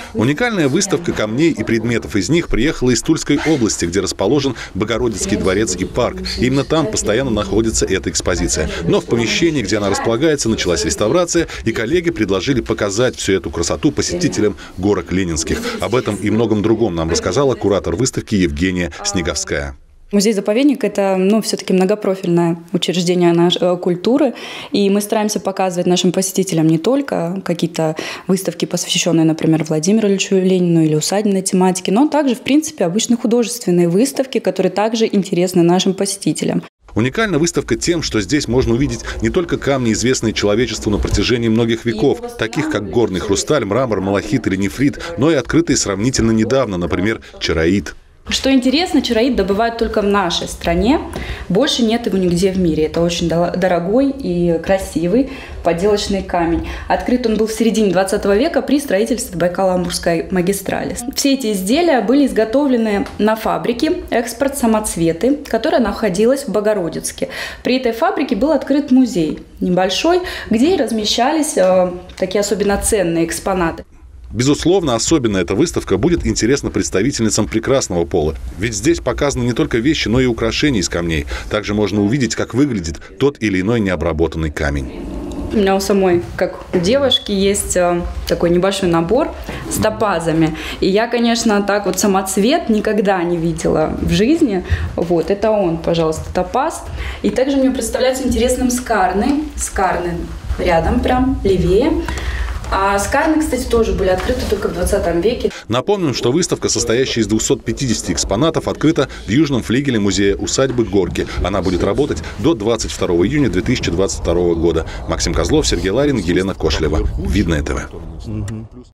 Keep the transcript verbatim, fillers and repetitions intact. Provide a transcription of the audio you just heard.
Уникальная выставка камней и предметов из них приехала из Тульской области, где расположен Богородицкий дворец и парк. Именно там постоянно находится эта экспозиция. Но в помещении, где она располагается, началась реставрация, и коллеги предложили показать всю эту красоту посетителям горок ленинских. Об этом и многом другом нам рассказала куратор выставки Евгения Снеговская. Музей-заповедник – это ну, все-таки многопрофильное учреждение нашей культуры, и мы стараемся показывать нашим посетителям не только какие-то выставки, посвященные, например, Владимиру Ильичу Ленину или усадебной тематике, но также, в принципе, обычные художественные выставки, которые также интересны нашим посетителям. Уникальна выставка тем, что здесь можно увидеть не только камни, известные человечеству на протяжении многих веков, таких как горный хрусталь, мрамор, малахит или нефрит, но и открытые сравнительно недавно, например, чароит. Что интересно, чароит добывают только в нашей стране. Больше нет его нигде в мире. Это очень дорогой и красивый поделочный камень. Открыт он был в середине двадцатого века при строительстве Байкало-Амурской магистрали. Все эти изделия были изготовлены на фабрике «Экспорт Самоцветы», которая находилась в Богородицке. При этой фабрике был открыт музей небольшой, где размещались э, такие особенно ценные экспонаты. Безусловно, особенно эта выставка будет интересна представительницам прекрасного пола. Ведь здесь показаны не только вещи, но и украшения из камней. Также можно увидеть, как выглядит тот или иной необработанный камень. У меня у самой, как у девушки, есть такой небольшой набор с топазами. И я, конечно, так вот самоцвет никогда не видела в жизни. Вот, это он, пожалуйста, топаз. И также мне представляется интересным скарны. Скарны рядом прям, левее. А скарны, кстати, тоже были открыты только в двадцатом веке. Напомним, что выставка, состоящая из двухсот пятидесяти экспонатов, открыта в южном флигеле музея усадьбы Горки. Она будет работать до двадцать второго июня две тысячи двадцать второго года. Максим Козлов, Сергей Ларин, Елена Кошелева. Видное ТВ.